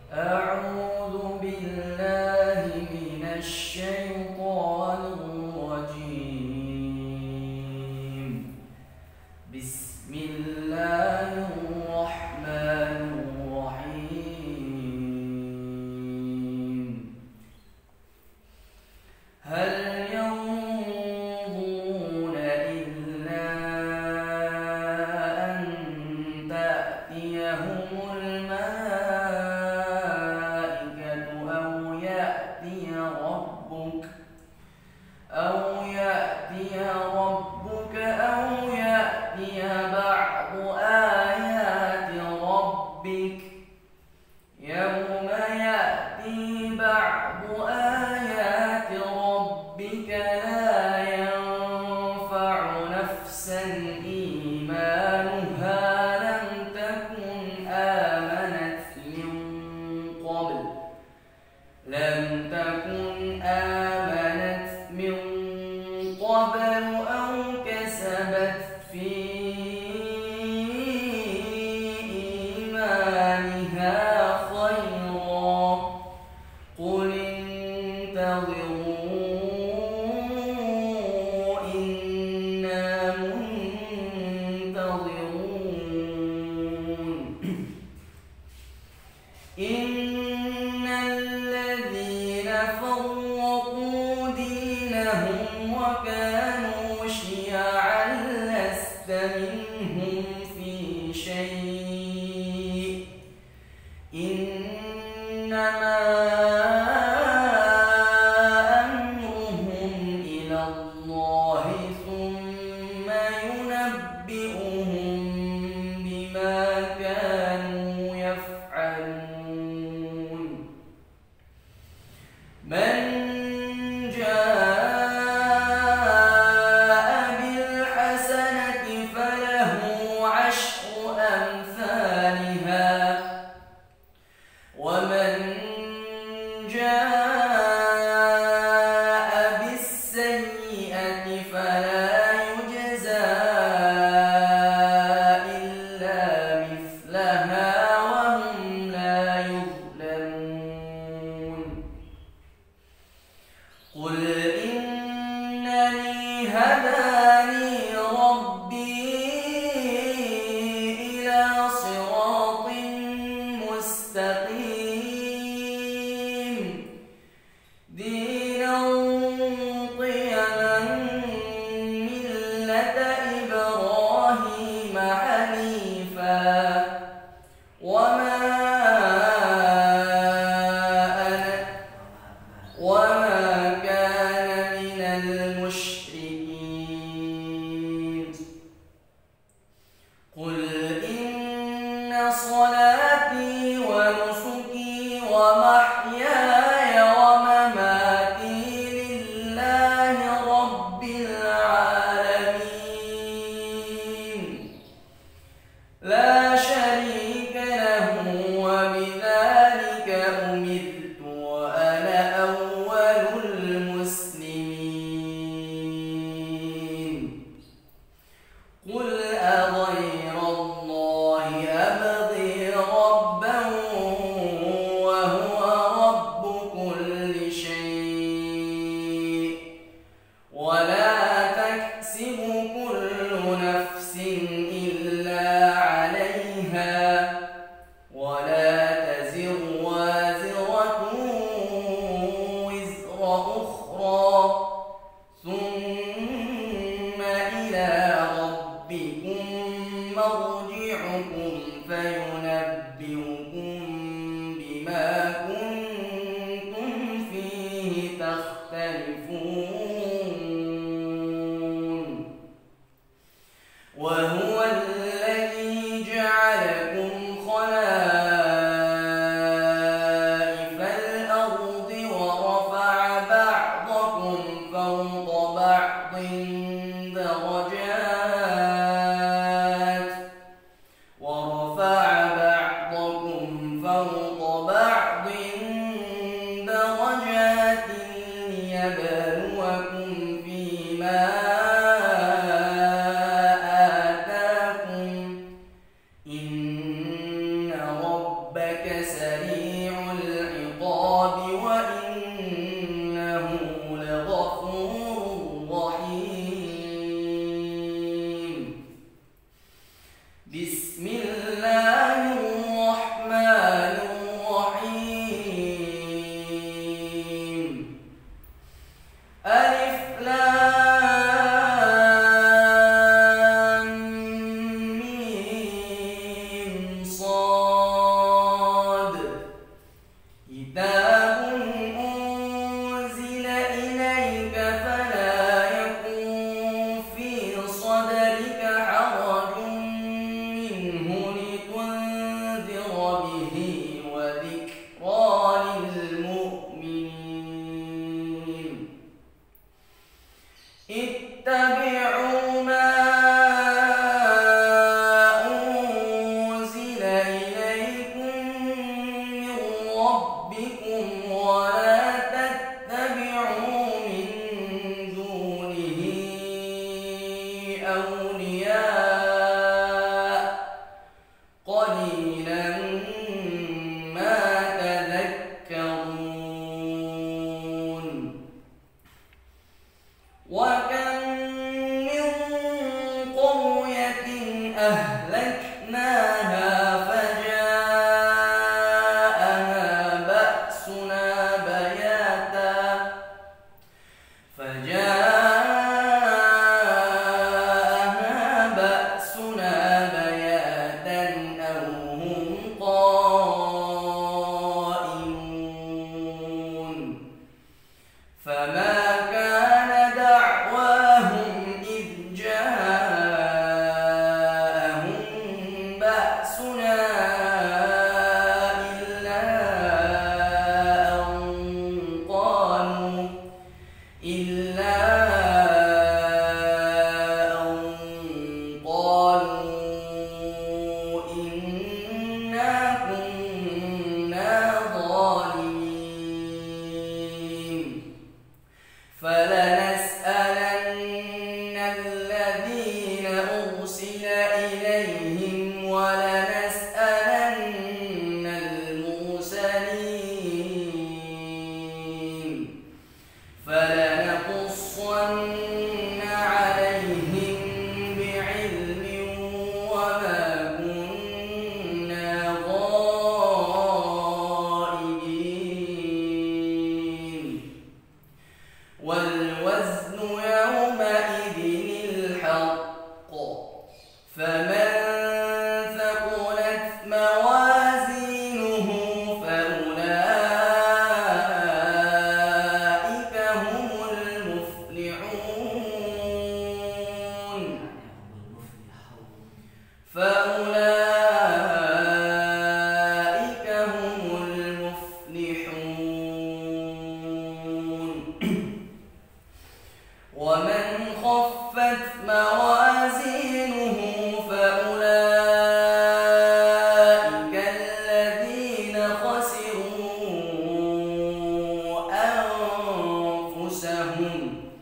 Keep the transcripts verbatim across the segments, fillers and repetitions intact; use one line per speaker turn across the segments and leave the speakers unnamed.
أعوذ بالله من الشيطان الرجيم. بسم الله الرحمن الرحيم. هل ينظرون إلا أن تأتيهم الملائكة أو يأتي ربك أو يأتي ربك أو يأتي بعض آيات ربك يوم يأتي بعض آيات ربك لا ينفع نفسا إيمانها لم تكن آمنت من قبل لم تكن آمنت من قبل أو كسبت في إيمانها خيرا قل انتظروا إنا منتظرون. إن الذين فرقوا دينهم وكانوا شيعا لست منهم في شيء إنما أمرهم إلى الله ثم ينبئهم بما كانوا يفعلون. من جاء بالحسنة فله عشر أمثالها ومن جاء بالسيئة فلا يجزى إلا مثلها وهم لا يظلمون. قل إنني هداني ربي إلى صراط مستقيم دينا قيما ملة إبراهيم حنيفا وما أنا وما كان من المشركين. قل إن صلاتي ونسكي ومحياي ومماتي لله رب العالمين لا شريك له وبذلك أمرت وأنا أول المسلمين. قل أغير الله أبغي ربا وهو رب كل شيء ولا تكسب كل نفس إلا عليها ولا تزر وازرة وزر أخرى ثم إلى ربكم مرجعكم فينبئكم بما كنتم فيه تختلفون. وهو الذي جعلكم خلائف الأرض ورفع بعضكم فوق بعض درجات ورفع بعضكم فوق بعض درجات ليبلوكم فيما آتاكم أهلكناها فجاءها بأسنا بياتا فجاءها بأسنا بياتا أو هم قائمون فما كان دعواهم إذ جاءهم بأسنا إلا أن قالوا إلا أن قالوا إنا كنا ظالمين فلنسألن الذين أرسل إليهم ولنسألن المرسلين فلنقصن عليهم بعلم وما كنا غائبين والوزن يومئذ الحق فمن ثقلت موازينه فأولئك هم المفلحون فأولئك هم المفلحون ومن خفت موازينه فأولئك الذين خسروا أنفسهم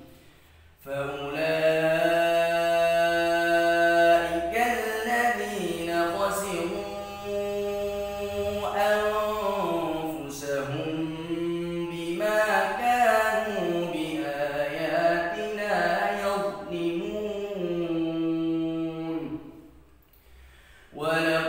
فأولئك الذين خسروا أنفسهم بما كانوا بآياتنا يظلمون ولقد